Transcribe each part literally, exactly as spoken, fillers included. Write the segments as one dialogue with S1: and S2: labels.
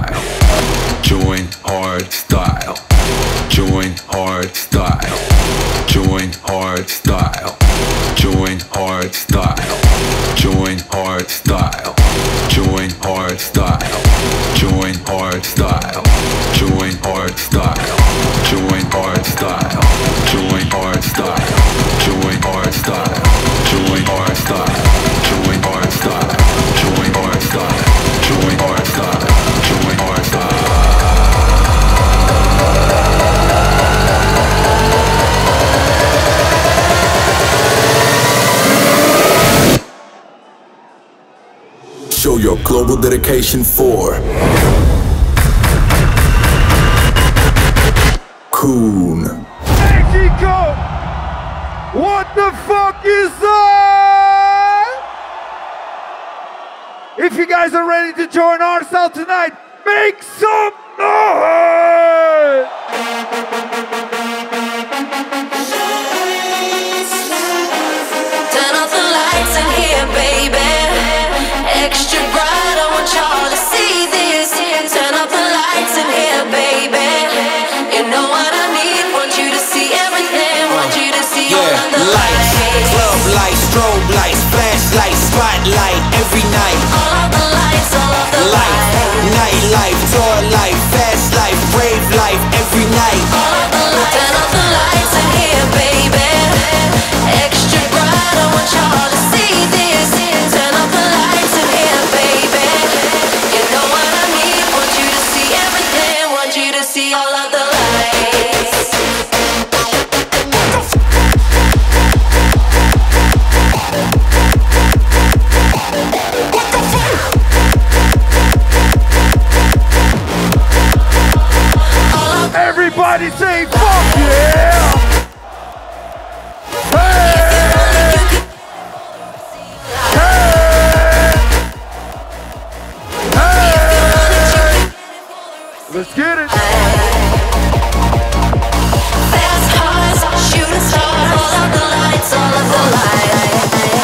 S1: style. Join hard style. Join hard style. Join hard style. Join hard style. Join hard style. Join hard style. Join hard style. Join hard style. Join hard style. Join hard style. Join hard style. Join hard style. Join hard style. Join hard style. Join hard style. Join hard style.
S2: Show your global dedication for Coon.
S3: Mexico! What the fuck is that? If you guys are ready to join our style tonight, make some noise!
S4: Turn off the lights in here, baby. Extra bright, I want y'all to see this. Turn off the lights in here, baby. You know what I need, want you to see everything. Want you to see all of the lights.
S5: Club lights, strobe lights, flashlight, spotlight, every night.
S4: All of the lights, all of the
S5: Life,
S4: lights.
S5: night life, tour life, fast life, brave life, every night.
S4: All of the lights. Turn off the lights in here, baby. Extra bright, I want y'all to see this. Turn off the lights in here, baby. You know what I need, want you to see everything. Want you to see all of the lights.
S3: Everybody say fuck yeah! Hey! Hey! Hey! Let's get it!
S4: Fast cars, shooting stars, all of the lights, all of the lights.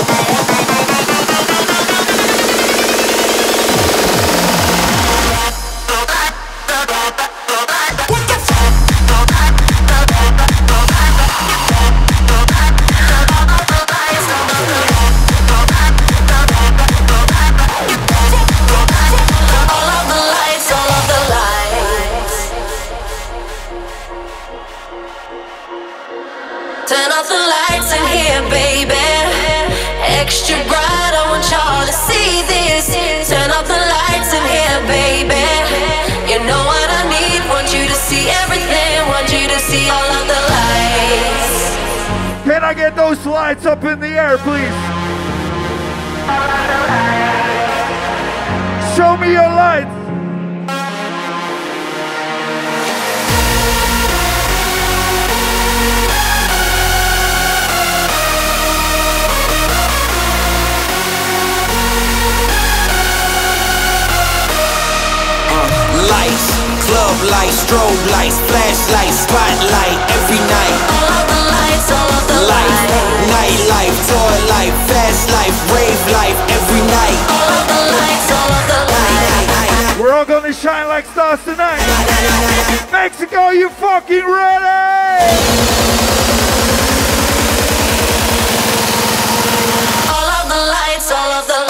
S4: Turn off the lights in here, baby. Extra bright, I want y'all to see this. Turn off the lights in here, baby. You know what I need, want you to see everything. Want you to see all of the lights.
S3: Can I get those lights up in the air, please? Show me your lights.
S5: Lights, club lights, strobe lights, flashlights, spotlight, every night.
S4: All of the lights, all of the
S5: Life,
S4: lights.
S5: night life, tour life, fast life, brave life, every night.
S4: All of the lights, all of the lights.
S3: We're all gonna shine like stars tonight. Mexico, you fucking ready?
S4: All of the lights, all of the lights.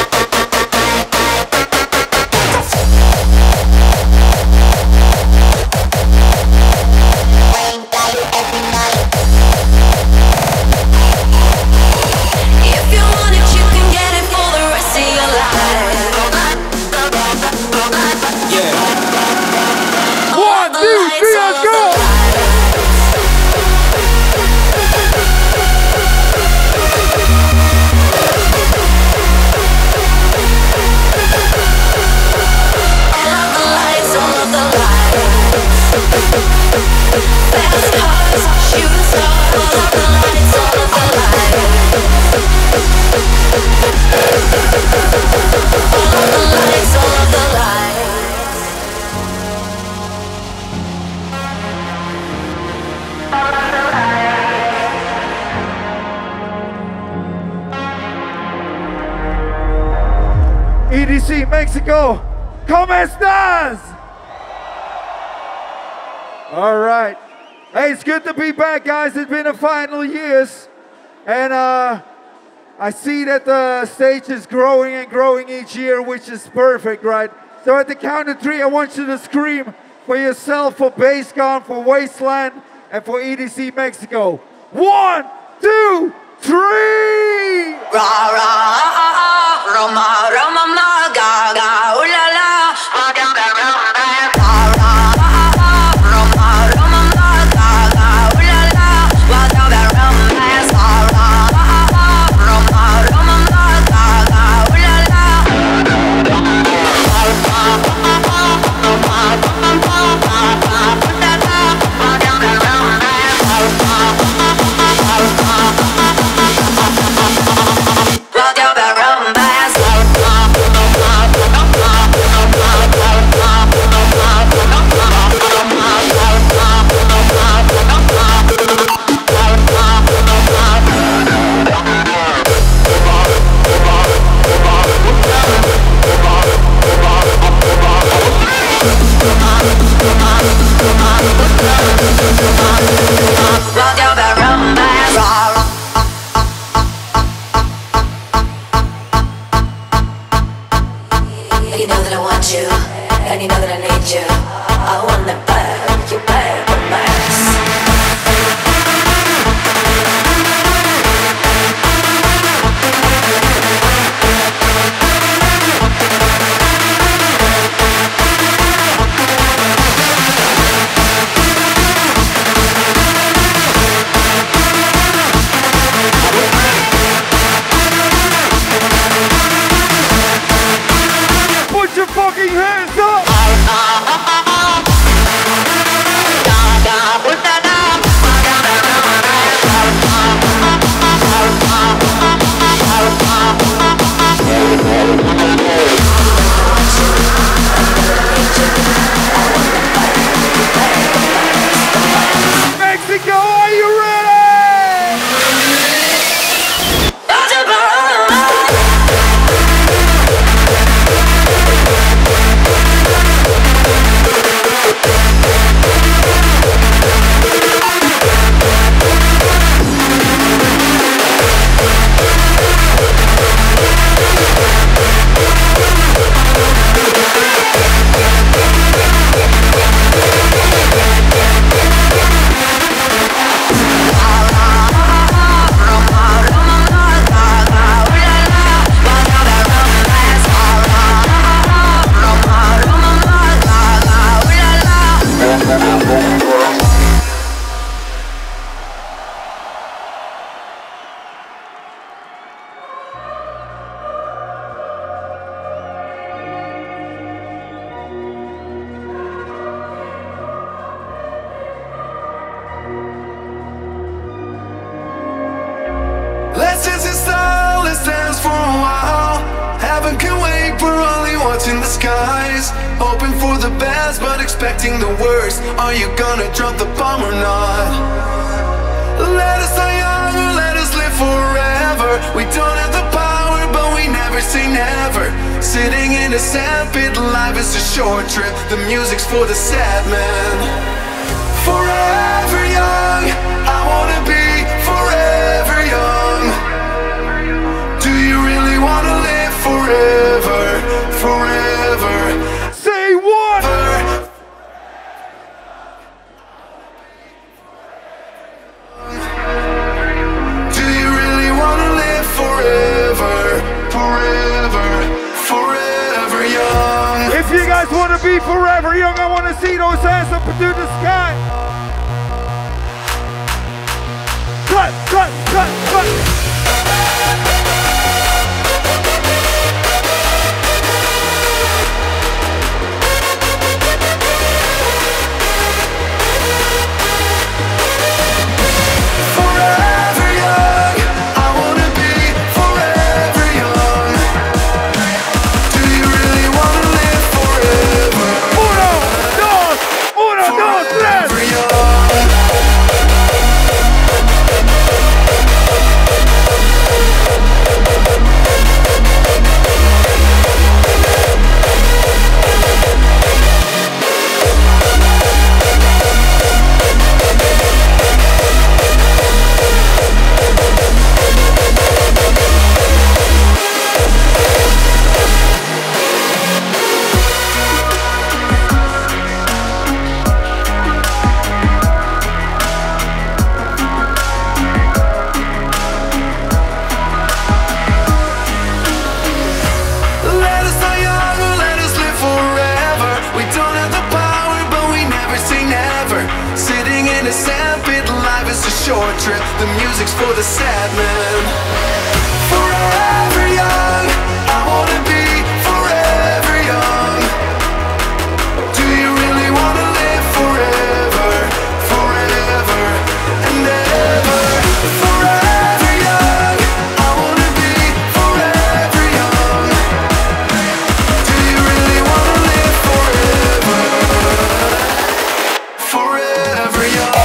S4: If you want it, you can get it for the rest of your life.
S5: Yeah.
S3: One, two, three, let's go!
S4: Fast cars, shooting stars, all of the lights, all of the lights. All of the lights, all of the lights.
S3: E D C Mexico, ¿Cómo estás? All right. Hey, it's good to be back, guys. It's been a final years. And uh, I see that the stage is growing and growing each year, which is perfect, right? So at the count of three, I want you to scream for yourself, for Basscon, for Wasteland, and for E D C Mexico. One, two, three!
S4: Ra ra Roma Roma ma ga ga ooh la la ma ga ga ra ra Roma Roma ma ga ga ooh la la wa ga ga ra ra Roma Roma ma ga ga ooh la la You know that I want you, and you know that I need you. I want that back, you back, romance.
S3: Put your fucking hands up! Mexico, are you ready?
S6: Let's dance in style, let's dance for a while. Heaven can wait, we're only watching the skies. Hoping for the best, but expecting the worst. Are you gonna drop the bomb or not? Let us die young or let us live forever. We don't have the power, but we never say never. Sitting in a sandpit, life is a short trip. The music's for the sad man. Forever young, I wanna be forever young. Do you really wanna live forever, forever?
S3: Say what?
S6: Do you really wanna live forever, forever, forever young?
S3: If you guys want to be forever young, I want to see those hands up into the sky. Cut, cut, cut, cut.
S6: Forever young, I wanna be forever young. Do you really wanna live forever?
S3: Uno, dos, uno, dos, tres.
S6: Forever young. We don't have the power, but we never say never. Sitting in a sandpit, life is a short trip. The music's for the sad man. Forever young, I wanna be forever young. Do you really wanna live forever, forever and ever? Forever young, I wanna be forever young. Do you really wanna live forever, forever young?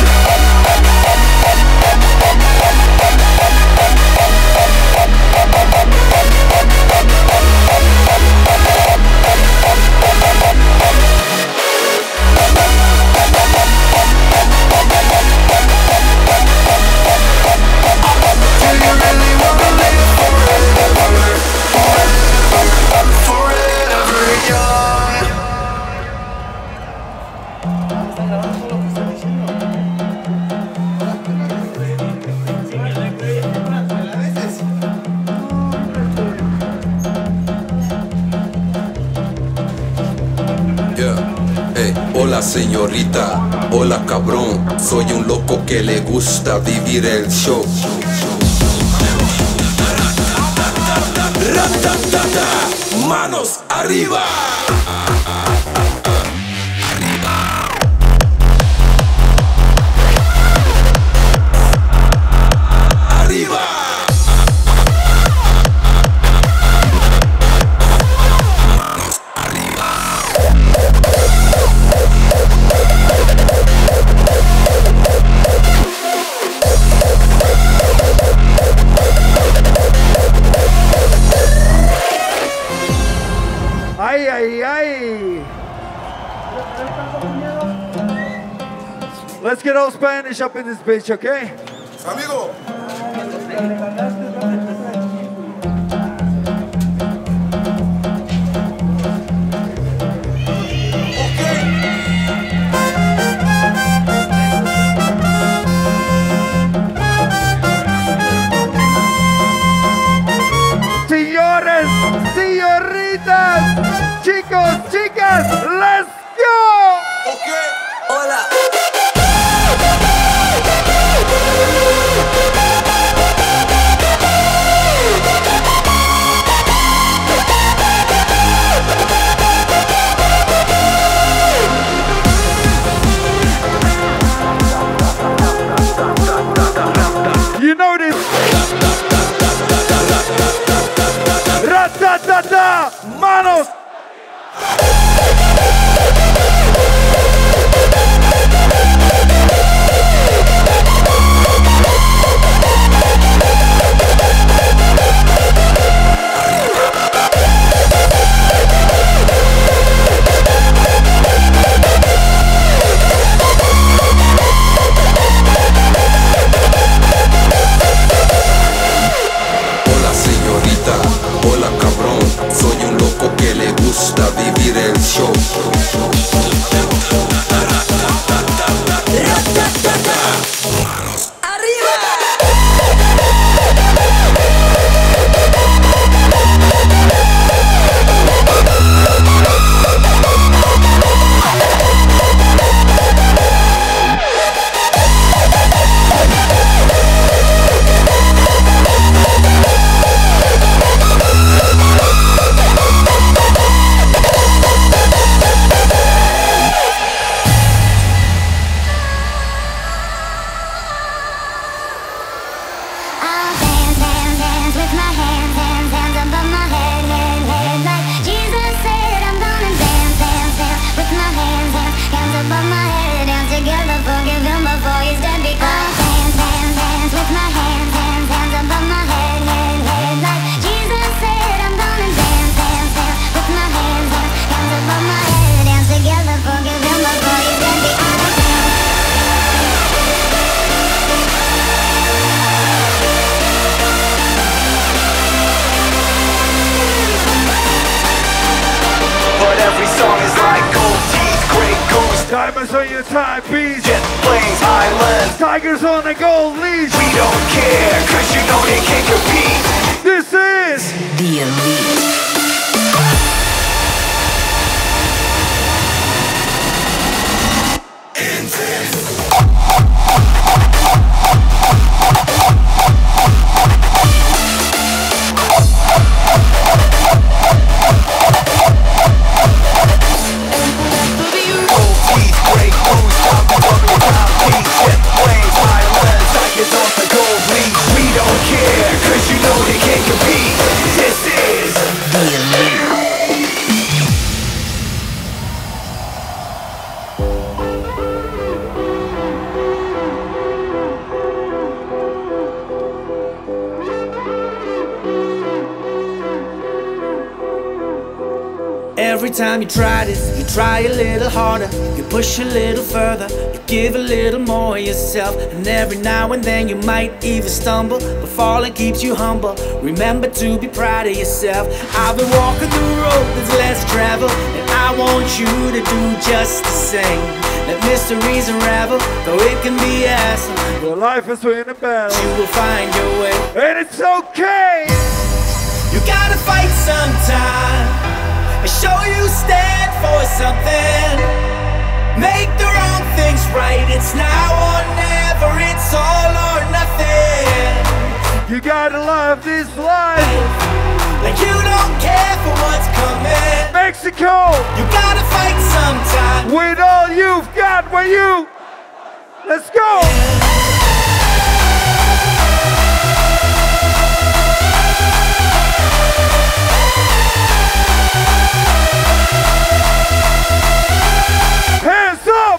S2: Hola señorita, hola cabrón, soy un loco que le gusta vivir el show. Ratatata, manos arriba. Arriba.
S3: Ay, ay, ay. Let's get all Spanish up in this bitch, okay?
S2: Amigo.
S3: Señores, señoritas, chicos, chicas, let's go!
S2: Okay.
S5: Hola.
S3: You know this. Ratatata, manos.
S2: Hola señorita, hola cabrón, soy un loco que le gusta vivir el show. Manos
S5: Arriba.
S3: Diamonds on your timepiece.
S6: Jet planes, islands.
S3: Tigers on a gold leash.
S6: We don't care, cause you know they can't compete.
S3: This is
S5: The Elite. every time you try this, you try a little harder, you push a little further, you give a little more of yourself. And every now and then you might even stumble, but falling keeps you humble. Remember to be proud of yourself. I've been walking the road that's less traveled, and I want you to do just the same. Let mysteries unravel, though it can be a hassle.
S3: Your life is winning a battle.
S5: You will find your way,
S3: and it's okay.
S5: You gotta fight sometime and show you stand for something. Make the wrong things right. It's now or never. It's all or nothing.
S3: You gotta love this life
S5: like you don't care for what's coming.
S3: Mexico,
S5: you gotta fight sometime
S3: with all you've got. When you, let's go. Hands up!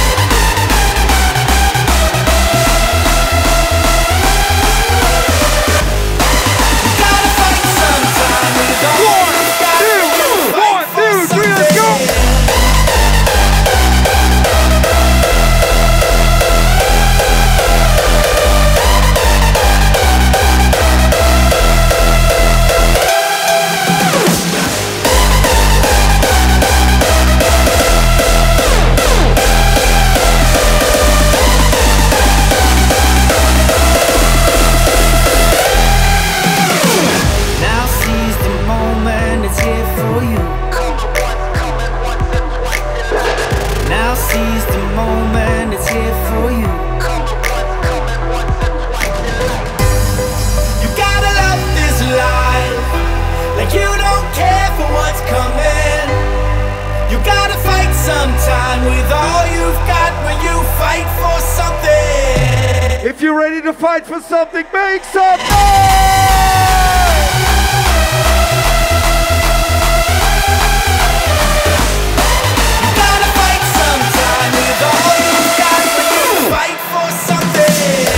S5: You gotta fight sometime with all
S3: one, two, one, two, three, let's go!
S5: Sometime with all you've got when you fight for something.
S3: If you're ready to fight for something, make some noise!
S5: You gotta fight sometime with all you've got when you fight for something.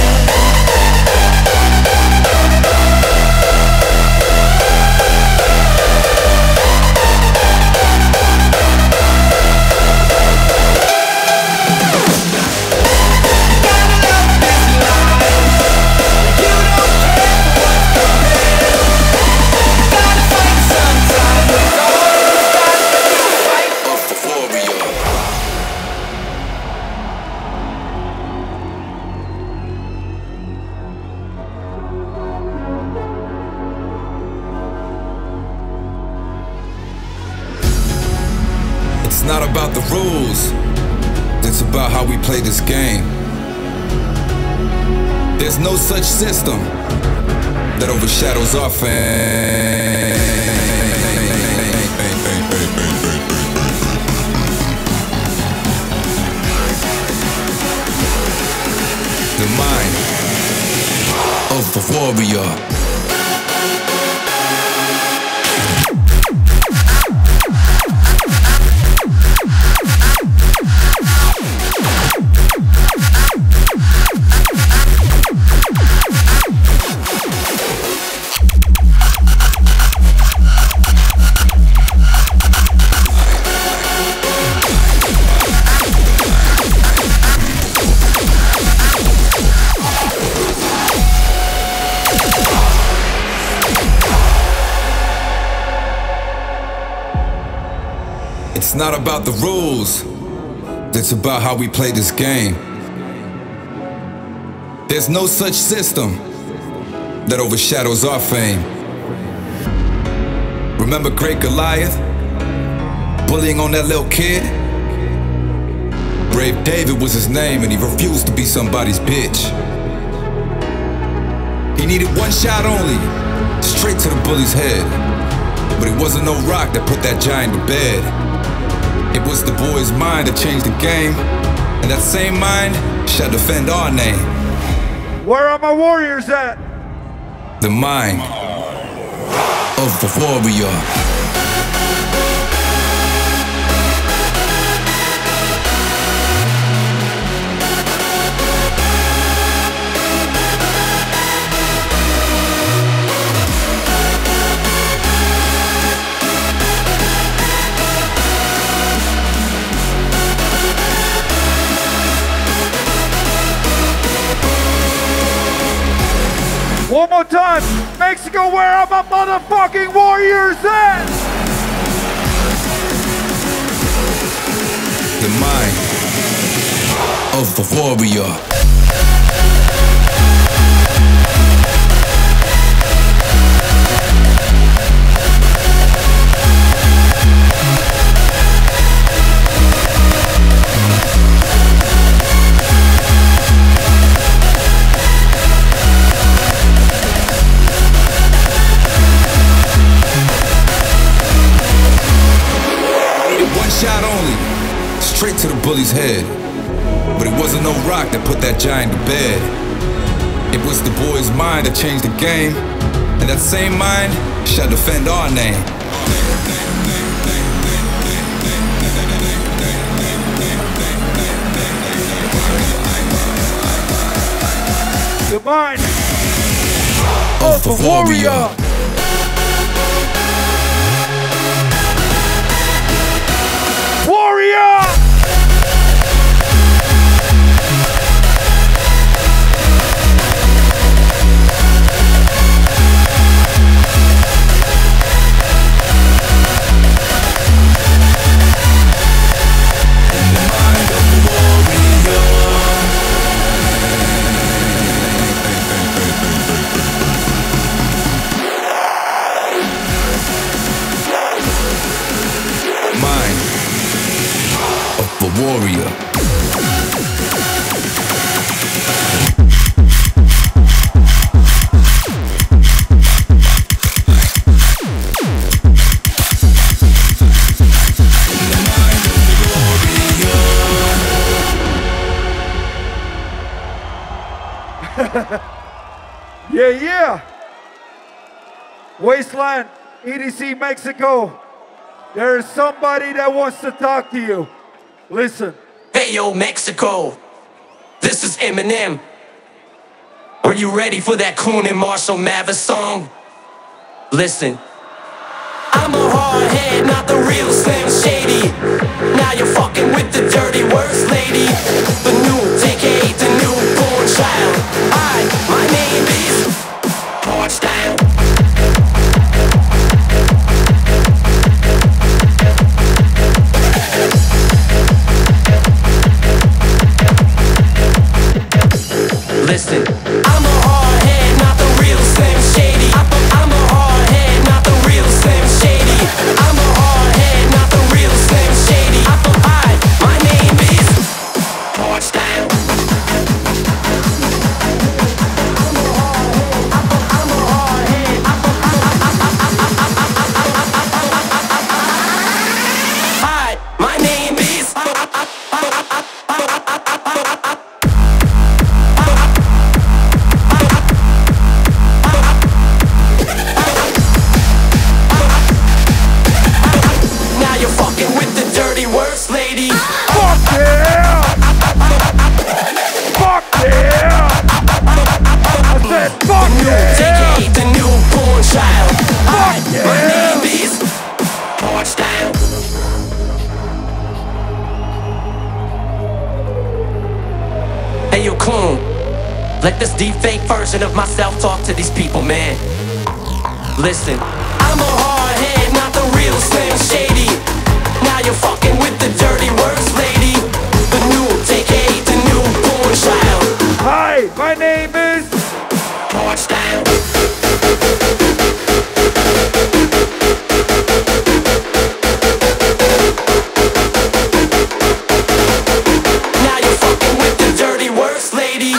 S1: It's not about the rules, it's about how we play this game. There's no such system that overshadows our fame. The mind of the warrior. It's not about the rules, it's about how we play this game. There's no such system that overshadows our fame. Remember Great Goliath? Bullying on that little kid? Brave David was his name, and he refused to be somebody's bitch. He needed one shot only, straight to the bully's head. But it wasn't no rock that put that giant to bed. It was the boy's mind that changed the game, and that same mind shall defend our name.
S3: Where are my warriors at?
S1: The mind of the warrior.
S3: one. Mexico, where are my motherfucking warriors at?
S1: The mind of the warrior. Shot only, straight to the bully's head. But it wasn't no rock that put that giant to bed. It was the boy's mind that changed the game, and that same mind shall defend our name.
S3: The mind of the warrior. Warrior!
S1: Warrior.
S3: Yeah, yeah. Wasteland, E D C Mexico. There is somebody that wants to talk to you. Listen.
S7: Hey yo, Mexico. This is Eminem. Are you ready for that Coon and Marshall Mathers song? Listen. I'm a hard head, not the real Slim Shady. Now you're fucking with the dirty worst lady. The new T K, the newborn child. I, my name is Hardstyle. Listen, I'm a hard head, not the real Slim Shady. I'm a hard head, not the real Slim Shady. I'm a hard head, not the real Slim Shady. I, my name is Hardstyle. I'm a hard head. Hi, my name is. Let this deep fake version of myself talk to these people, man. Listen, I'm a hard head, not the real Slim Shady. Now you're fucking with the dirty worst lady. The new T K, the newborn child.
S3: Hi, my name is
S7: Hardstyle. Now you're fucking with the dirty worst lady.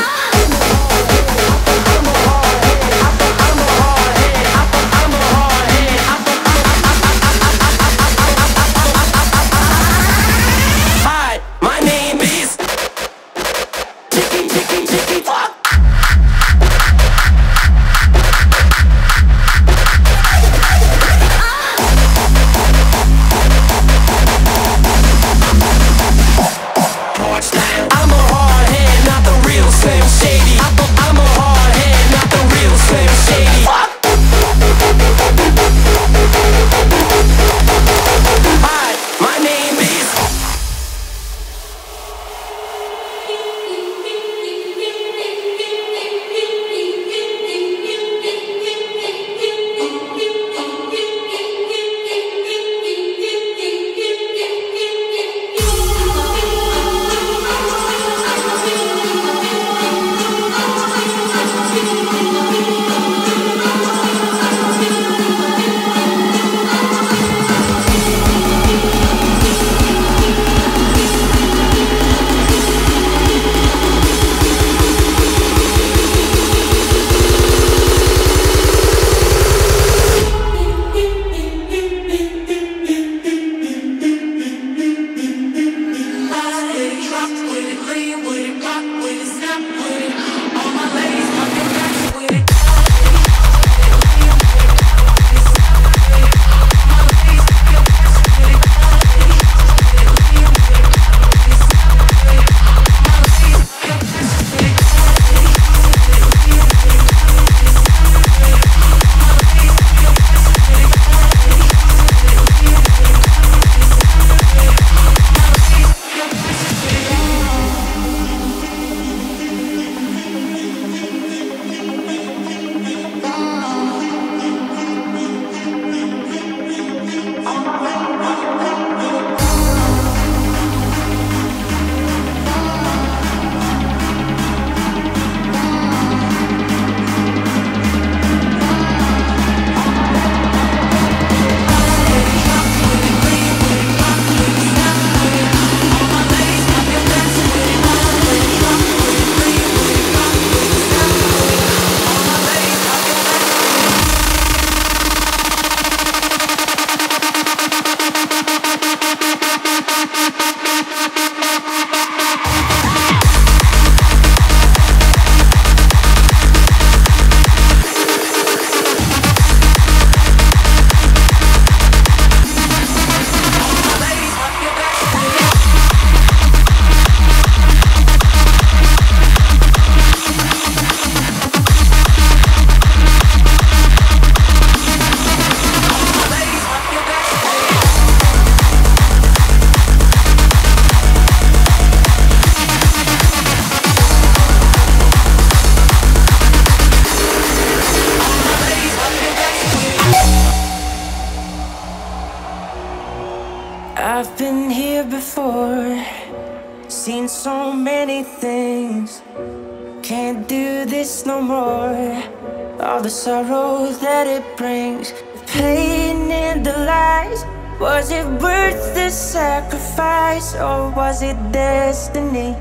S5: seen so many things. Can't do this no more. All the sorrow that it brings, the pain and the lies. Was it worth the sacrifice, or was it destiny?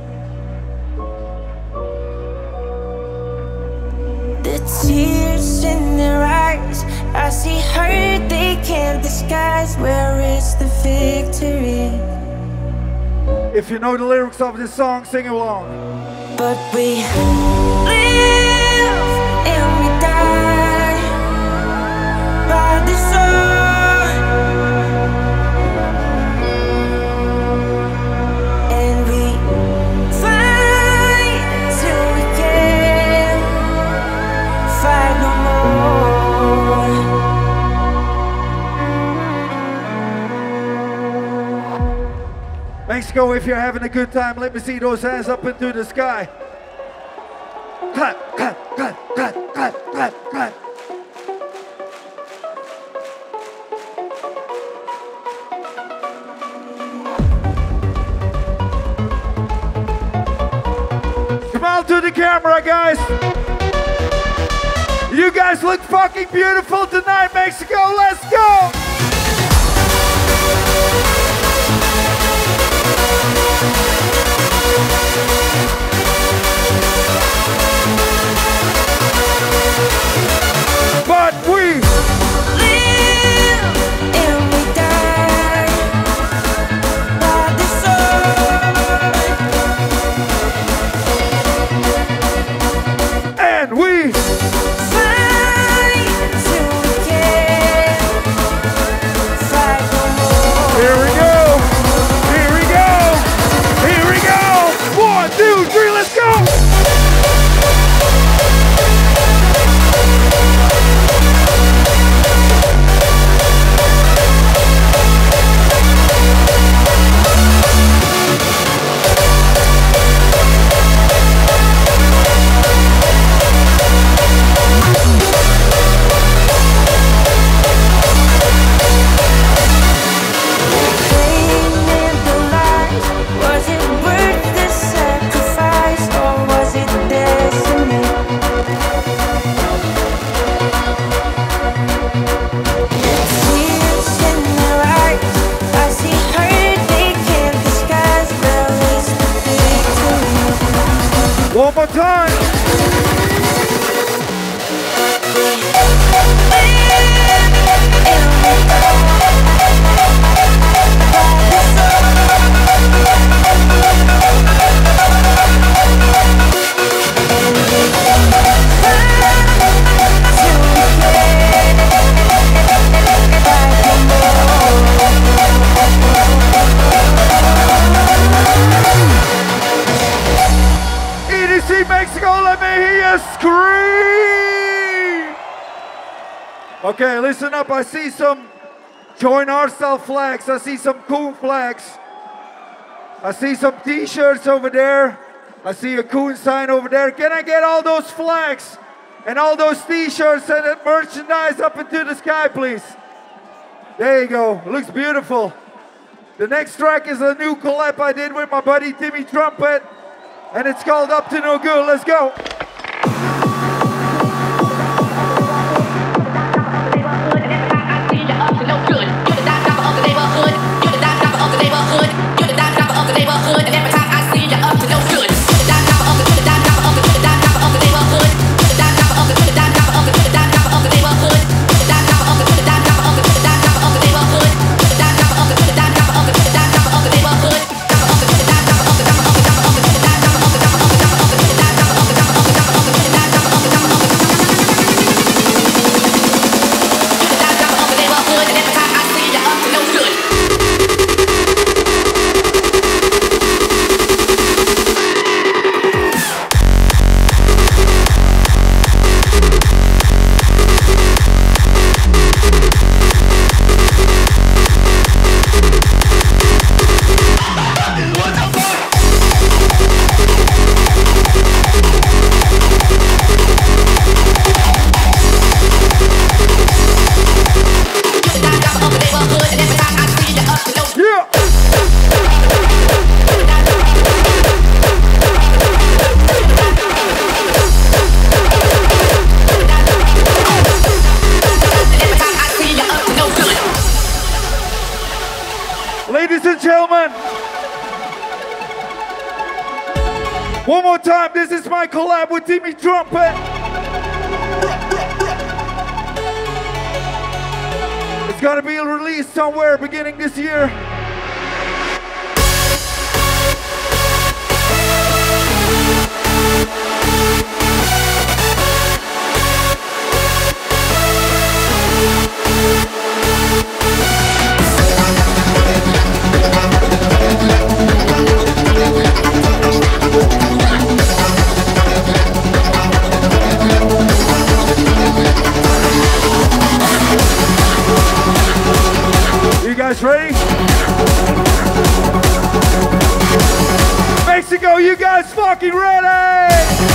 S5: The tears in their eyes, I see hurt they can't disguise. Where is the victory?
S3: If you know the lyrics of this song, sing along.
S5: But we live and we die by the sword, and we fight till we can't fight no more.
S3: Mexico, if you're having a good time, let me see those hands up into the sky. Clap, clap, clap, clap, clap, clap, clap. Smile to the camera, guys. You guys look fucking beautiful tonight, Mexico. Let's go. But we
S5: Live and we die by the sword,
S3: and we
S5: fight till we can't fight no more.
S3: here we go. Here we go. Here we go. One, two, three, let's go.
S5: Pain and the lies, was it worth the sacrifice, or was it destiny? Tears in their eyes, I see hurt they can't disguise. Where is the victory?
S3: One more time. E D C Mexico, let me hear you scream! Okay, listen up. I see some Join Our Style flags. I see some cool flags. I see some t-shirts over there. I see a cool sign over there. Can I get all those flags and all those t-shirts and that merchandise up into the sky, please? There you go. Looks beautiful. The next track is a new collab I did with my buddy Timmy Trumpet, and it's called Up to No Good. Let's go.
S4: Neighborhood.
S3: One more time, this is my collab with Timmy Trumpet. It's gonna be released somewhere beginning this year. You guys ready? Mexico, you guys fucking ready?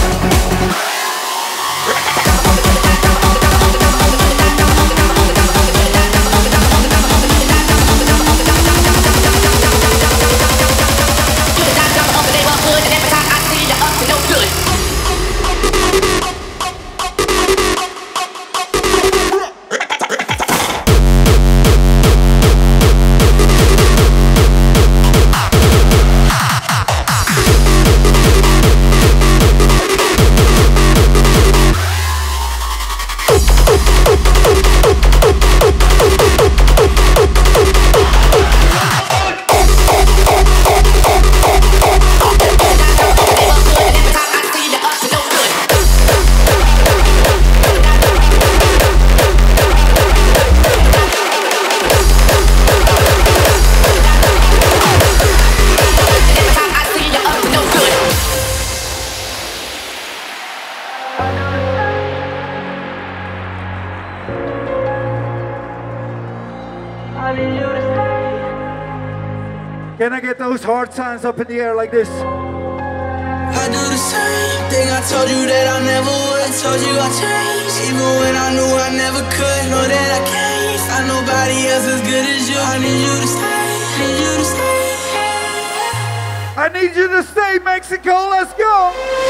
S3: Can I get those hard signs up in the air like this?
S8: I do the same thing I told you that I never would. I told you I changed, even when I knew I never could. Know that I can't find nobody else as good as you. I need you to stay, need you to stay.
S3: I need you to stay, Mexico, let's go!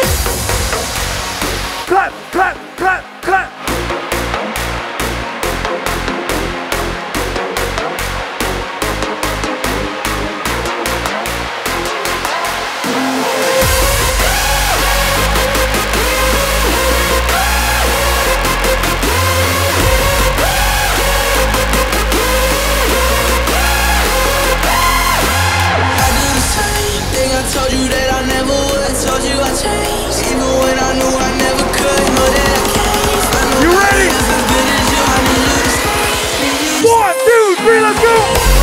S3: Clap, clap, clap, clap!
S8: I told you that I never would. I told you I changed, even when I knew I never could. Know that I can't find nobody else as good as you. I need you to stay.
S3: One, two, three, let's go!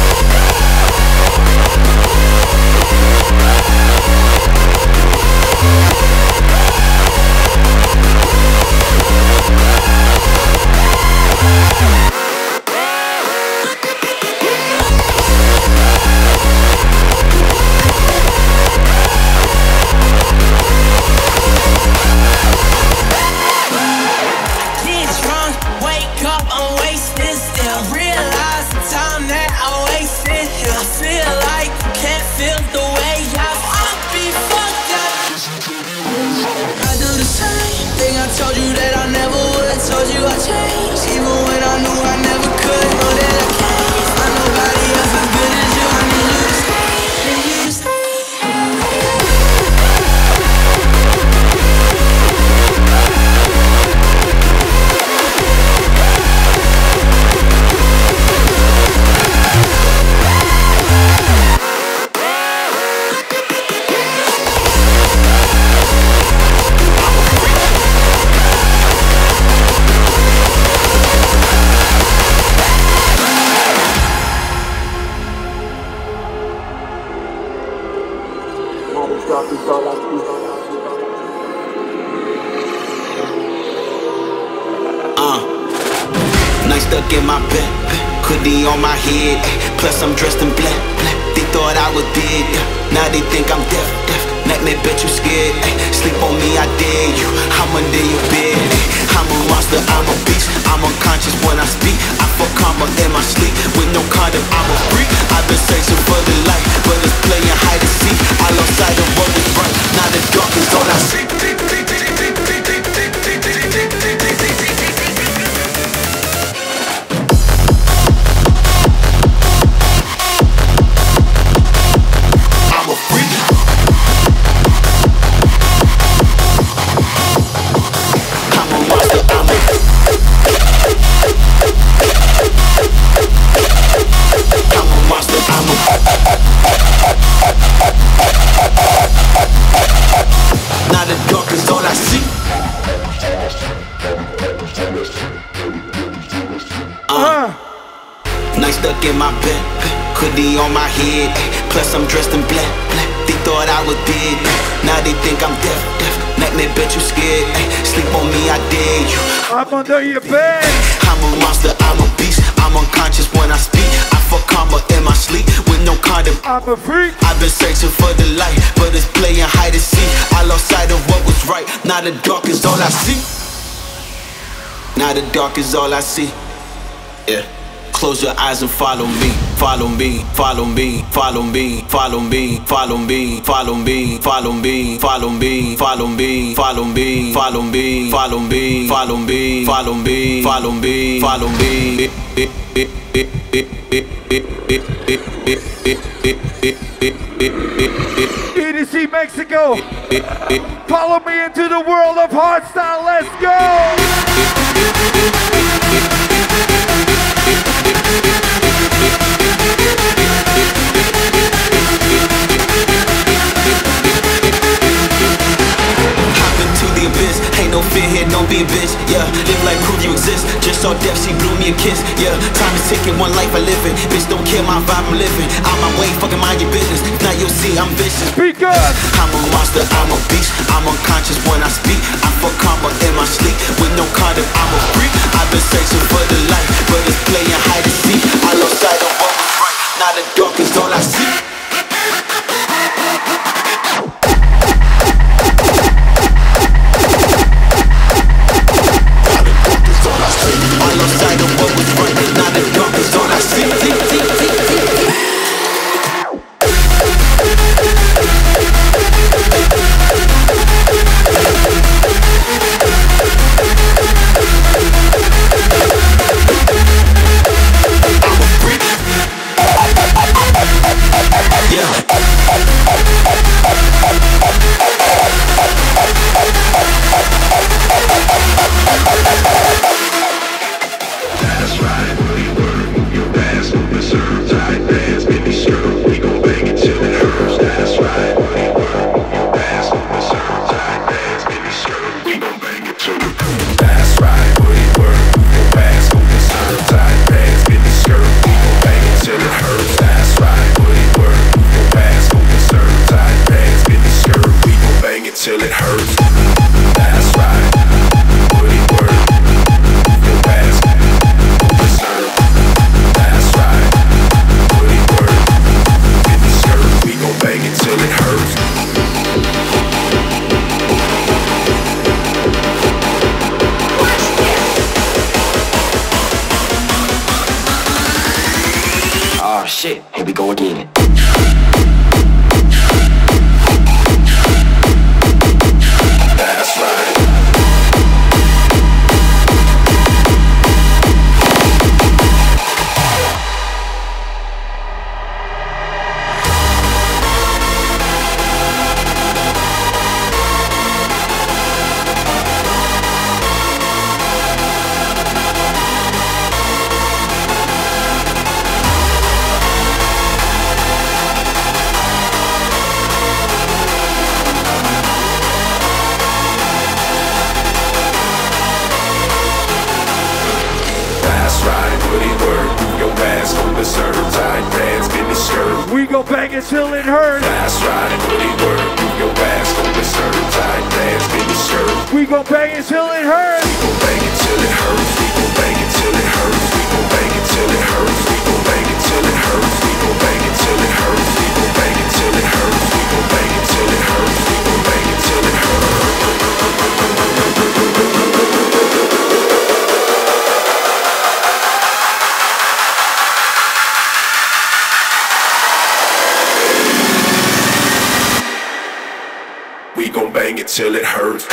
S9: In my bed, hoodie on my head, plus I'm dressed in black, black. They thought I was dead, now they think I'm deaf, deaf. Nightmare, bet you scared, sleep on me, I dare you. I'm under your bed, I'm a monster, I'm a beast. I'm unconscious when I speak, I fuck karma in my sleep. With no condom, I'm a freak. I've been searching for the light, but it's playing hide and seek. I lost sight of what was bright, now the dark is all I see. hoodie on my head, plus I'm dressed in black, black. They thought I was dead, now they think I'm deaf, deaf. Nightmare, bet you scared, sleep on me, I dare you.
S3: I'm under your bed.
S9: I'm a monster, I'm a beast, I'm unconscious when I speak. I fuck karma in my sleep with no condom.
S3: I'm a freak.
S9: I've been searching for the light, but it's playing hide and seek. I lost sight of what was right, now the dark is all I see. Now the dark is all I see. Yeah. Close your eyes and follow me, follow me, follow me, follow me, follow me, follow me, follow me, follow me, follow me, follow me, follow me, follow me, follow me, follow me, follow me, follow me, follow me.
S3: E D C Mexico. Follow me into the world of hardstyle. Let's go.
S9: The abyss, ain't no fear here, no be a bitch. Yeah, live like prove you exist. Just saw death, she blew me a kiss. Yeah, time is ticking, one life I live in. Bitch, don't care my vibe, I'm living. I'm my way, fucking mind your business. Now you'll see I'm vicious.
S3: Speak up.
S9: I'm a monster, I'm a beast. I'm unconscious when I speak. I fuck karma in my sleep with no condom. I'm a freak. I've been searching for the light, but it's playing hide and seek. I lost sight of what was right. Now the dark is all I see. I lost sight of what was right, now the dark is all I see.
S10: Till it hurts. That's right. Put it work. Your ass deserve. That's right. Put it work. In the skirt, we gon' bang it till it hurts.
S11: Oh shit, here we go again.
S10: That's right.
S3: We gon' bang it till it hurts.
S10: That's right, put it work. Move your ass on the skirt, tight pants, mini skirt.
S3: We gon' bang it till it hurts.
S10: We gon' bang it till it hurts. We gon' bang it till it hurts. We gon' bang it till it hurts. We gon' bang it till it hurts. We gon' bang it till it hurts. We gon' bang it till it hurts. We gon' bang it till it hurts. We gon' bang it till it hurts. We gon' bang it till it hurts.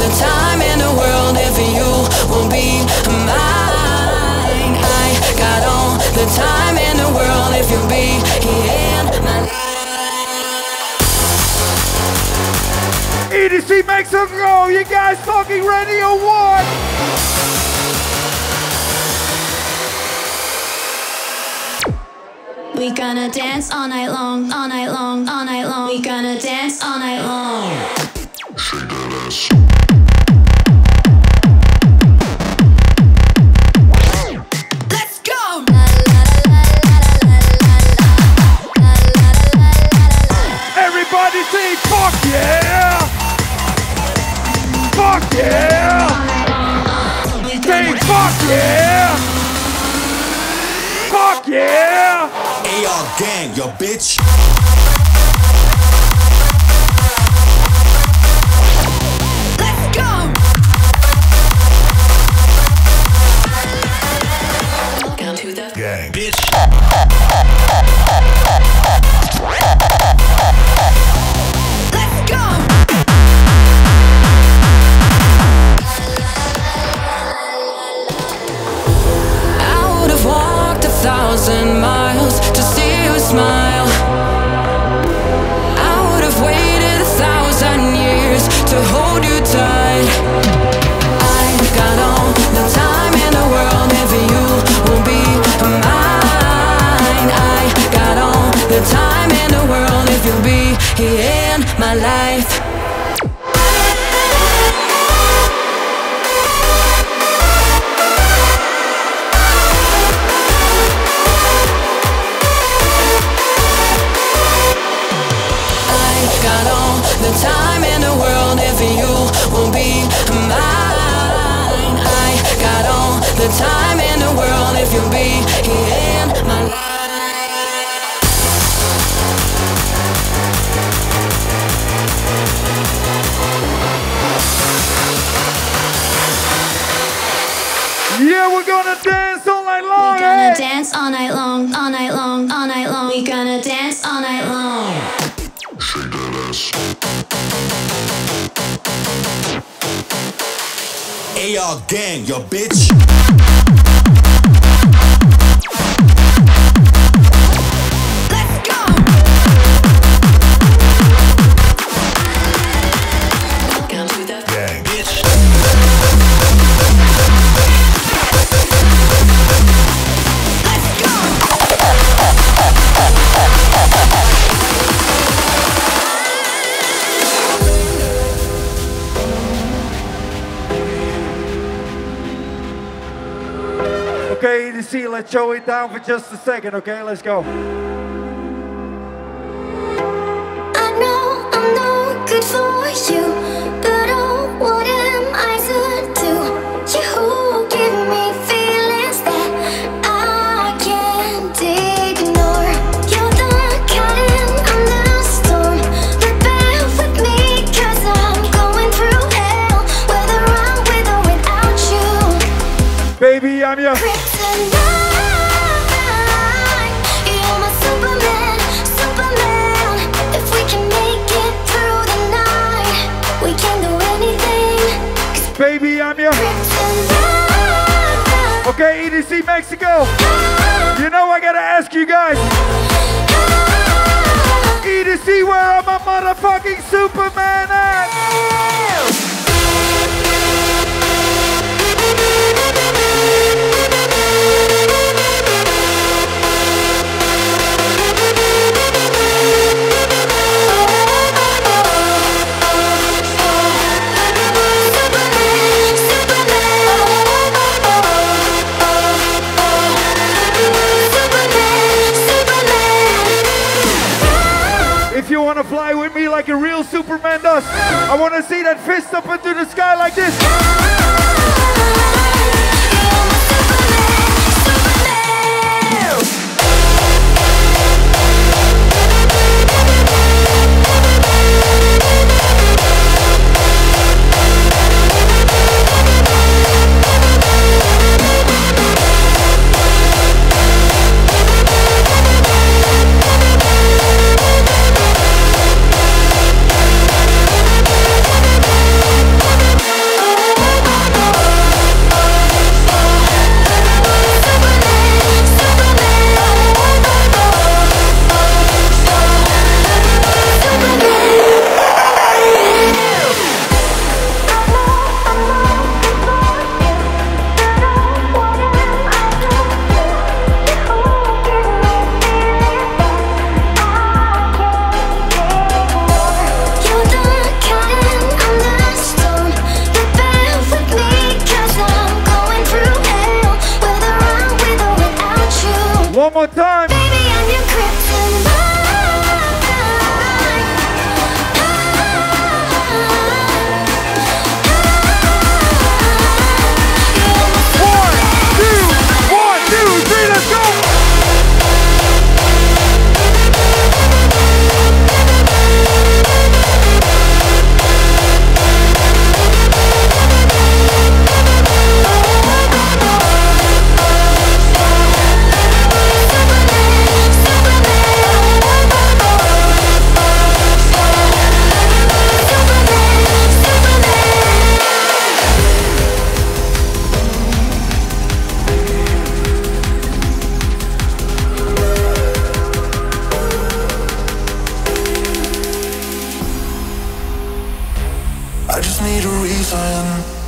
S4: the time in the world if you won't be mine. I got all the time in the world if you'll be in my life.
S3: E D C makes a go. You guys fucking ready or what?
S12: We gonna dance all night long, all night long, all night long. We gonna dance all night long. Shake that ass. Let's go.
S3: Everybody say fuck yeah. Fuck yeah. Say fuck yeah. Fuck yeah.
S9: A R gang, yo bitch.
S12: Let's go. Welcome to the
S9: Gang, bitch.
S12: Let's go.
S4: I would have walked a thousand miles to see you smile. I would have waited a thousand years to hold you tight. I've got all the time in the world if you will be mine. I got all the time in the world if you'll be in my life. Got all the time in the world if you will be mine. I got all the time in the world if you'll be in my life.
S3: Yeah, we're gonna dance all night long.
S12: We gonna
S3: eh?
S12: dance all night long, all night long, all night long. We gonna dance all night long.
S9: Shake that ass. A R gang, yo bitch.
S12: Let's go. Welcome to the
S9: Gang, bitch.
S12: Let's go.
S3: Okay, E D C, let's show it down for just a second, okay? Let's go.
S12: I know I'm no good for you, but oh, what am I to do? You give me feelings that I can't ignore. You're the curtain on the storm, but bear with me 'cause I'm going through hell, whether I'm with or without you.
S3: Baby, I'm your...
S12: You're my Superman, Superman. If we can make it through the night, we can do anything.
S3: Baby, I'm your... Okay, E D C Mexico. You know I gotta ask you guys. E D C, where are my motherfucking Superman at? If you want to fly with me like a real Superman does, I want to see that fist up into the sky like this. more time.
S12: Baby, I'm your kryptonite.
S6: I just need a reason.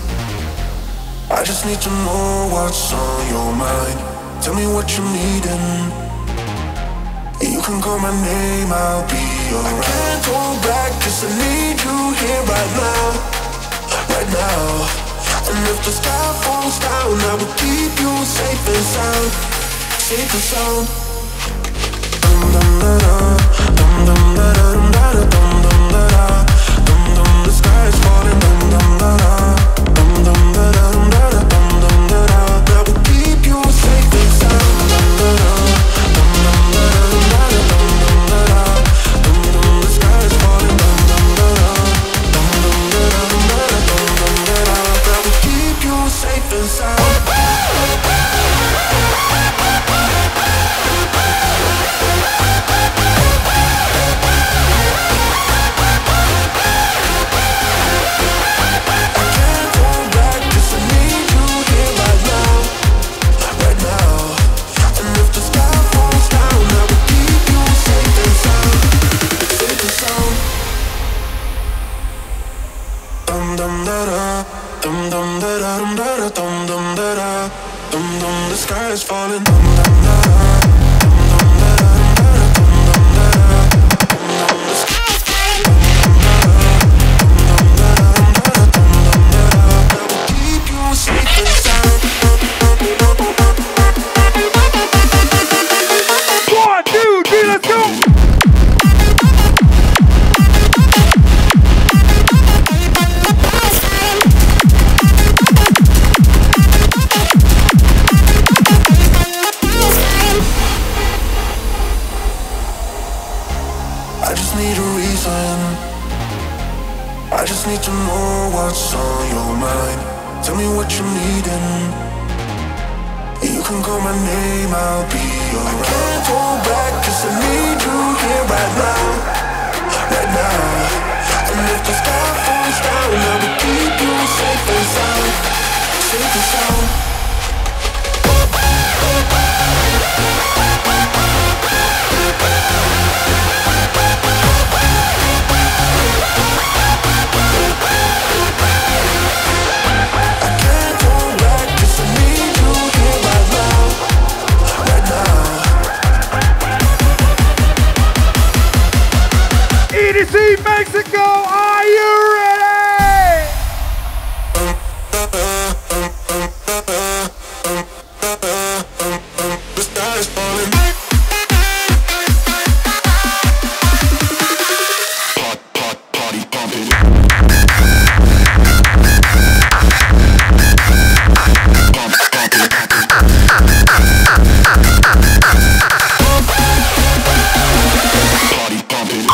S6: I just need to know what's on your mind. Tell me what you're needing. You can call my name, I'll be alright. I can't go back, cause I need you here right now. Right now. And if the sky falls down, I will keep you safe and sound. Safe and sound. Dum dum da da, dum dum da da, dum da da, dum dum da da. Dum dum, the sky is falling. Dum dum da da, dum dum da da, dum da da, dum dum da da. I will keep you safe and sound. Dum da da, dum dum da da, dum da da, dum dum da da. Dum dum, the sky is falling. Dum dum da da, dum dum da da, dum da da, dum dum da da. I will keep you safe and sound. Dum dum da da, dum dum da da, dum da da, dum dum da da, dum dum. The sky is falling. Dum dum da da, dum dum da da, dum da da, dum dum da da, dum dum. The sky is falling. Dum dum da da, dum dum da da, dum dum da da. I will keep you safe and sound.
S3: One, two, three, let's go.
S6: I just need a reason. I just need to know what's on your mind. Tell me what you're needing. You can call my name, I'll be alright. I can't go back, cause I need you here right now. Right now. And if the sky falls down, I will keep you safe and sound. Safe and sound.
S3: E D C Mexico, are you ready?
S6: The sky is falling. Pot, pot, party pumping. Pump, pumping. Party pumping.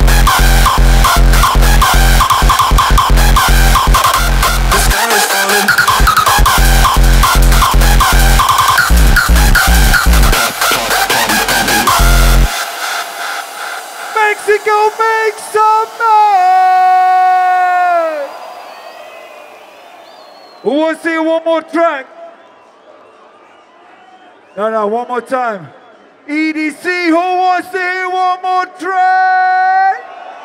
S3: Mexico, make some noise! Who wants to hear one more track? No, no, one more time. E D C, who wants to hear one more track?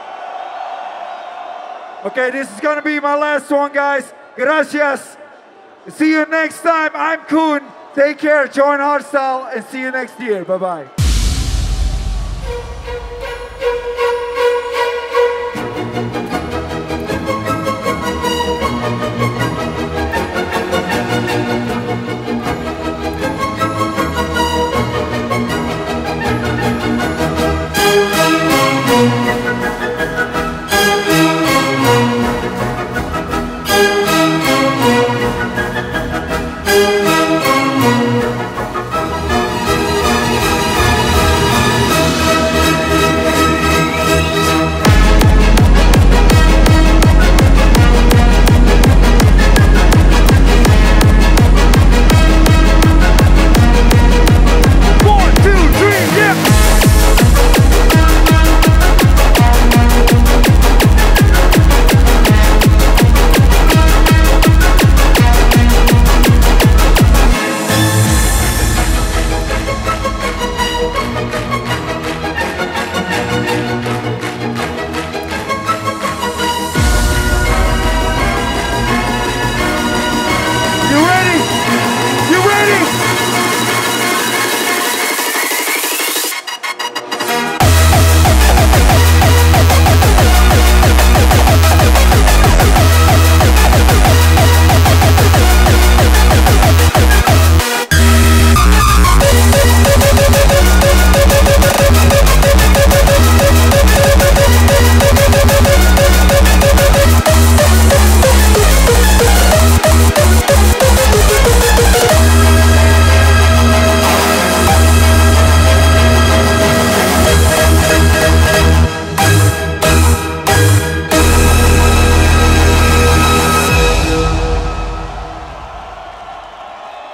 S3: Okay, this is gonna be my last one, guys. Gracias. See you next time. I'm Kun. Take care, join Hardstyle, and see you next year. Bye-bye.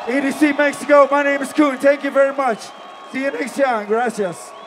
S3: E D C Mexico, my name is Kun. Thank you very much. See you next time. Gracias.